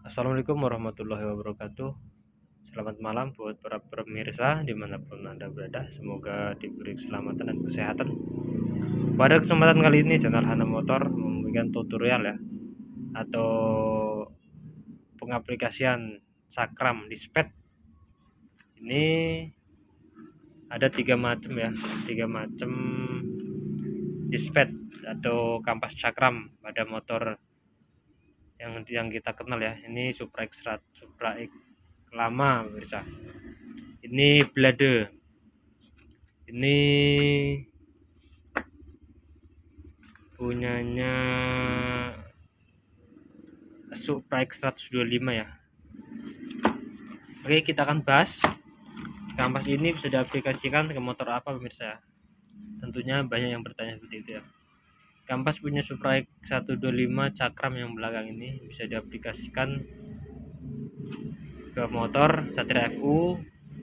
Assalamualaikum warahmatullahi wabarakatuh. Selamat malam buat para pemirsa dimanapun Anda berada. Semoga diberi keselamatan dan kesehatan. Pada kesempatan kali ini channel Hana Motor memberikan tutorial ya, atau pengaplikasian cakram dispet. Ini ada tiga macam ya, tiga macam dispet atau kampas cakram pada motor yang kita kenal ya. Ini Supra X lama pemirsa. Ini Blade. Ini punyanya Supra X 125 ya. Oke, kita akan bahas kampas ini bisa diaplikasikan ke motor apa pemirsa. Tentunya banyak yang bertanya seperti itu ya. Kampas punya Supra X 125 cakram yang belakang ini bisa diaplikasikan ke motor Satria FU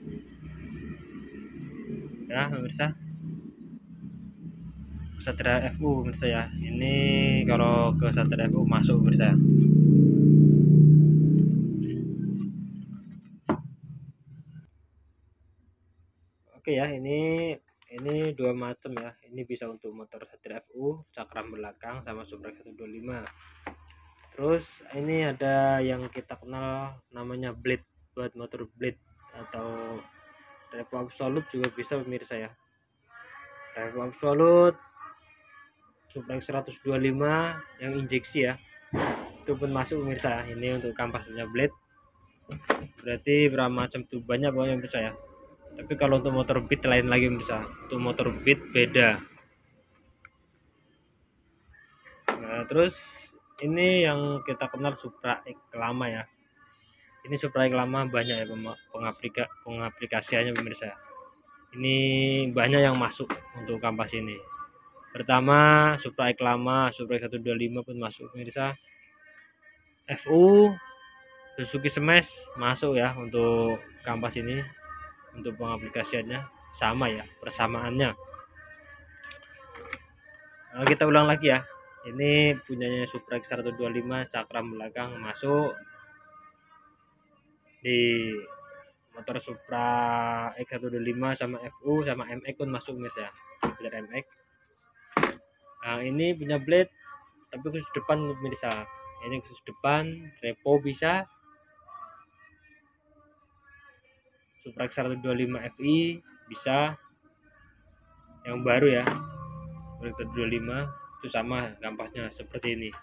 ya pemirsa. Satria FU pemirsa ya. Ini kalau ke Satria FU masuk pemirsa. Oke ya, ini dua macam ya. Ini bisa untuk motor Satria FU cakram belakang sama Supra 125. Terus ini ada yang kita kenal namanya blade, buat motor blade atau revo absolute juga bisa pemirsa ya. Revo absolute Supra 125 yang injeksi ya, itu pun masuk pemirsa. Ini untuk kampasnya blade, berarti berapa macam tuh, banyak pokoknya pemirsa ya. Tapi kalau untuk motor beat lain lagi pemirsa, untuk motor beat beda. Nah terus ini yang kita kenal Supra X lama ya. Ini Supra X lama banyak ya pengaplikasiannya pemirsa. Ini banyak yang masuk untuk kampas ini. Pertama Supra X lama, Supra X 125 pun masuk pemirsa. FU Suzuki Smash masuk ya untuk kampas ini. Untuk pengaplikasiannya sama ya, persamaannya. Nah, kita ulang lagi ya. Ini punyanya Supra X 125 cakram belakang masuk di motor Supra X 125 sama FU sama MX pun masuk pemirsa. Blade MX. Nah, ini punya blade tapi khusus depan pemirsa. Ini khusus depan, repo bisa. Supra X 125 FI bisa. Yang baru ya. Supra 125 itu sama kampasnya seperti ini.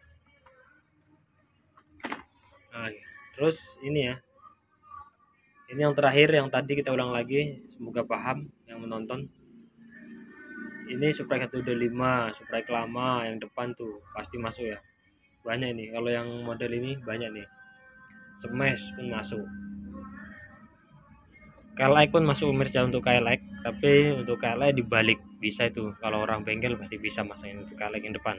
Nah, terus ini ya. Ini yang terakhir, yang tadi kita ulang lagi, semoga paham yang menonton. Ini Supra 125, Supra X lama yang depan tuh pasti masuk ya. Banyak ini, kalau yang model ini banyak nih. Smash pun masuk. KLX pun masuk pemirsa untuk KLX, tapi untuk KLX dibalik bisa itu. Kalau orang bengkel pasti bisa masangin untuk KLX yang depan.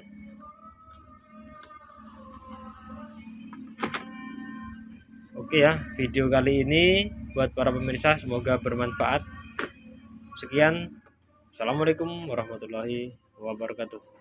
Oke ya, video kali ini buat para pemirsa semoga bermanfaat. Sekian, assalamualaikum warahmatullahi wabarakatuh.